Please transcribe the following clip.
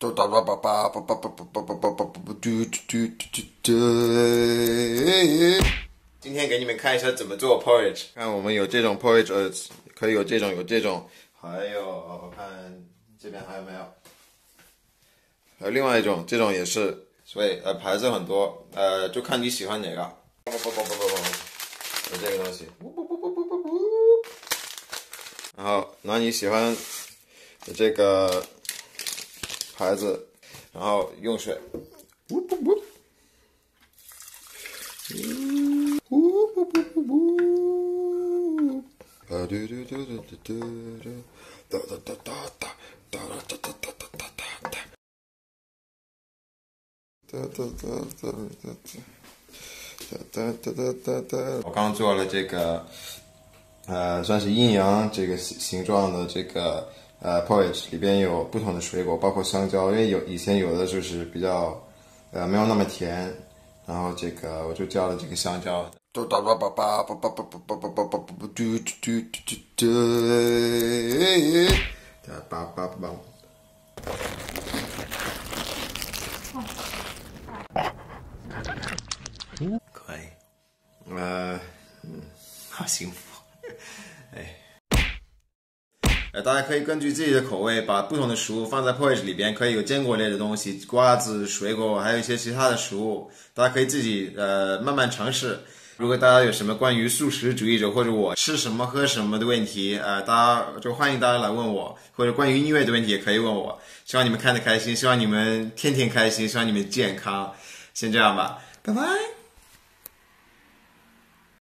今天给你们看一下怎么做 porridge。看我们有这种 porridge， 可以有这种，还有看这边还有没有？还有另外一种，这种也是，所以牌子很多，就看你喜欢哪个。有这个东西，然后拿你喜欢的这个牌子，然后用水，我刚做了这个，算是阴阳这个形状的这个porridge， 里边有不同的水果，包括香蕉，因为以前有的就是比较没有那么甜，然后这个我就加了这个香蕉。可以，好幸福，大家可以根据自己的口味，把不同的食物放在 porridge 里边，可以有坚果类的东西，瓜子、水果，还有一些其他的食物，大家可以自己慢慢尝试。如果大家有什么关于素食主义者或者我吃什么喝什么的问题，欢迎大家来问我，或者关于音乐的问题也可以问我。希望你们看得开心，希望你们天天开心，希望你们健康。先这样吧，拜拜。